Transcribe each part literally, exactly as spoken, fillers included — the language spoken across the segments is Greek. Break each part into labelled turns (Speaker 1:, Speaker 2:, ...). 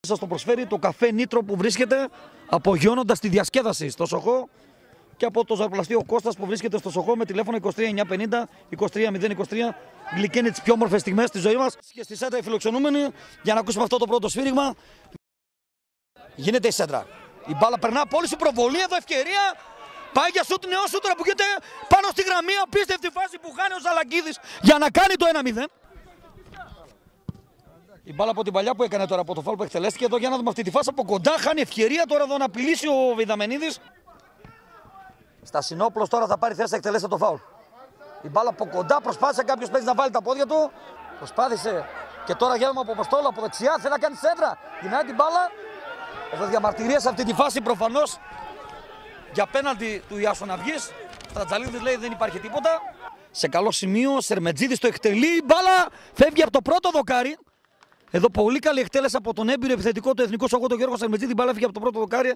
Speaker 1: Σας το προσφέρει το καφέ Νίτρο που βρίσκεται απογειώνοντας τη διασκέδαση στο Σοχό και από το ζαρπλαστείο Κώστας που βρίσκεται στο Σοχό με τηλέφωνο είκοσι τρία εννιακόσια πενήντα είκοσι τρία μηδέν είκοσι τρία. Γλυκαίνει τις πιο όμορφες στιγμές στη ζωή μας. Και στη σέντρα οι φιλοξενούμενοι για να ακούσουμε αυτό το πρώτο σφύριγμα. Γίνεται η σέντρα. Η μπάλα περνά από όλη σου προβολή. Εδώ ευκαιρία. Πάει για σούτ, νέο σούτ που γίνεται πάνω στη γραμμή. Απίστευτη φάση που χάνει ο Ζαλαγκίδης για να κάνει το ένα μηδέν. Η μπάλα από την παλιά που έκανε τώρα από το φάουλ που εκτελέστηκε. Εδώ για να δούμε αυτή τη φάση από κοντά. Χάνει ευκαιρία τώρα εδώ να απειλήσει ο Βιδαμενίδης. Στασινόπουλος τώρα θα πάρει θέση να εκτελέσει το φάουλ. Η μπάλα από κοντά προσπάθησε κάποιος παίκτης να βάλει τα πόδια του. Προσπάθησε και τώρα γέλμα από Αποστόλου από δεξιά. Θέλει να κάνει σέντρα. Γυρνάει την μπάλα. Εδώ διαμαρτυρία σε αυτή τη φάση προφανώς για πέναλτι του Ιασοναυγής. Στρατζαλίδης λέει δεν υπάρχει τίποτα. Σε καλό σημείο, Σερμετζίδης το εκτελεί. Η μπάλα φεύγει από το πρώτο δοκάρι. Εδώ πολύ καλή εκτέλεση από τον έμπειρο επιθετικό του Εθνικού Σοχό, τον Γιώργο Σερμετζίδη. Η μπάλα φεύγει από το πρώτο δοκάρι.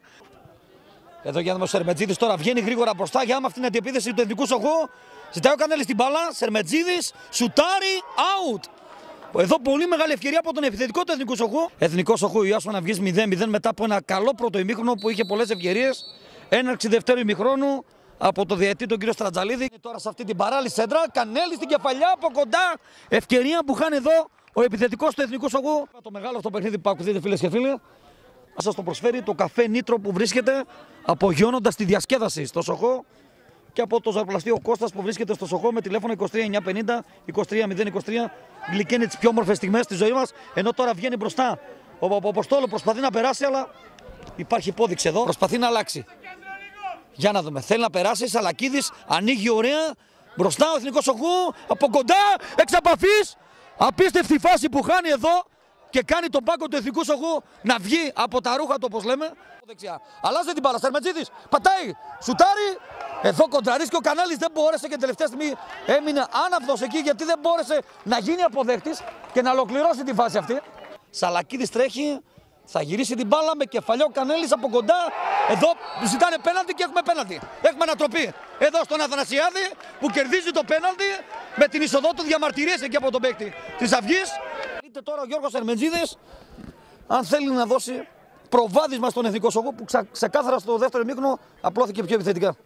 Speaker 1: Εδώ για να δούμε ο Σερμετζίδης τώρα βγαίνει γρήγορα μπροστά για με αυτήν την αντιεπίθεση του Εθνικού Σοχό. Ζητάει ο Κανέλης την μπάλα. Σερμετζίδης, σουτάρι, out. Εδώ πολύ μεγάλη ευκαιρία από τον επιθετικό του Εθνικού Σοχού. Εθνικό Σοχού Ιασοναυγής μηδέν μηδέν μετά από ένα καλό πρώτο ημίχρονο που είχε πολλές ευκαιρίες. Έναρξη δευτέρου ημιχρόνου από το διαιτητή τον κύριο Στρατζαλίδη. Τώρα σε αυτή την παράλληλη σέντρα. Κανέλης στην κεφαλιά από κοντά. Ευκαιρία που χάνει εδώ ο επιθετικός του Εθνικού Σοχού. Το μεγάλο αυτό παιχνίδι που ακολουθείτε φίλες και φίλοι. Σας το προσφέρει το καφέ Νίτρο που βρίσκεται απογειώνοντας τη διασκέδαση στο Σοχό και από το ζαρπλαστείο Κώστας που βρίσκεται στο Σοχό με τηλέφωνο είκοσι τρία εννιακόσια πενήντα είκοσι τρία μηδέν είκοσι τρία. Γλυκαίνει τις πιο όμορφες στιγμές στη ζωή μας. Ενώ τώρα βγαίνει μπροστά ο Αποστόλου, προσπαθεί να περάσει, αλλά υπάρχει υπόδειξη εδώ. Προσπαθεί να αλλάξει. Για να δούμε. Θέλει να περάσει. Σαλακίδης ανοίγει ωραία. Μπροστά ο Εθνικός Σοχού. Από κοντά. Εξ επαφής. Απίστευτη φάση που χάνει εδώ και κάνει τον πάγκο του Εθνικού Σοχού να βγει από τα ρούχα του, όπως λέμε. Δεξιά. Αλλάζει την μπάλα. Σερμετζίδης πατάει. Σουτάρει. Εδώ κοντραρίσκει ο Κανέλης, δεν μπόρεσε και τελευταία στιγμή έμεινε άναυδος εκεί γιατί δεν μπόρεσε να γίνει αποδέκτης και να ολοκληρώσει τη φάση αυτή. Σαλακίδης τρέχει, θα γυρίσει την μπάλα με κεφαλιά ο Κανέλης από κοντά. Εδώ ζητάνε πέναλτι και έχουμε πέναλτι. Έχουμε ανατροπή εδώ στον Αθανασιάδη που κερδίζει το πέναλτι με την είσοδό του διαμαρτυρίες εκεί από τον παίκτη της Αυγής. Είτε τώρα ο Γιώργος Σερμετζίδης αν θέλει να δώσει προβάδισμα στον Εθνικό Σοχό που ξα... ξεκάθαρα στο δεύτερο ημίχρονο απλώθηκε πιο επιθετικά.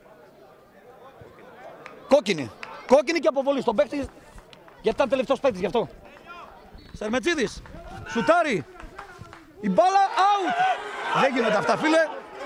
Speaker 1: Κόκκινη. Κόκκινη και αποβολή στον παίκτη γιατί ήταν τελευταίος παίκτης γι' αυτό. Σερμετζίδης. Σουτάρει. Η μπάλα out. Δεν γίνεται αυτά φίλε.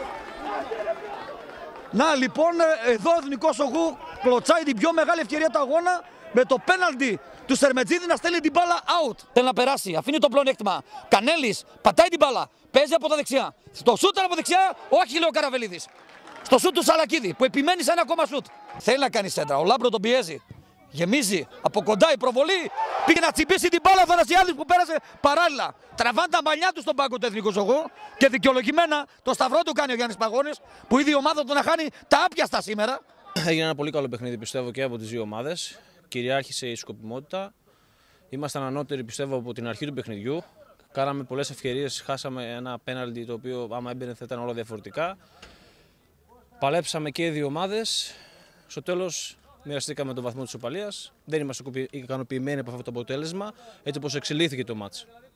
Speaker 1: Να λοιπόν εδώ ο Εθνικός Σοχού κλωτσάει την πιο μεγάλη ευκαιρία του αγώνα με το πέναλτι του Σερμετζίδη να στέλνει την μπάλα out. Θέλει να περάσει. Αφήνει το πλεονέκτημα. Κανέλης πατάει την μπάλα. Παίζει από τα δεξιά. Στο σούτ από δεξιά. Όχι λέει ο Καραβελίδης. Στο σούτ του Σαλακίδη που επιμένει σε ένα ακόμα σούτ. Θέλει να κάνει σέντρα. Ο Λάμπρο τον πιέζει. Γεμίζει από κοντά η προβολή. Πήγε να τσιμπήσει την μπάλα ο Θανασιάδης που πέρασε παράλληλα. Τραβάνε τα μαλλιά του στον πάγκο του Εθνικού Σοχού και δικαιολογημένα το σταυρό του κάνει ο Γιάννης Παγώνης που ήδη η ομάδα του να χάνει τα άπιαστα σήμερα.
Speaker 2: Έγινε ένα πολύ καλό παιχνίδι πιστεύω και από τις δύο ομάδες. Κυριάρχησε η σκοπιμότητα. Ήμασταν ανώτεροι πιστεύω από την αρχή του παιχνιδιού. Κάναμε πολλές ευκαιρίες. Χάσαμε ένα πέναλτι το οποίο άμα έμπαινε θα ήταν όλα διαφορετικά. Παλέψαμε και οι δύο ομάδες. Στο τέλος μοιραστήκαμε τον βαθμό της ισοπαλίας. Δεν είμαστε ικανοποιημένοι από αυτό το αποτέλεσμα, έτσι όπως εξελίχθηκε το μάτς.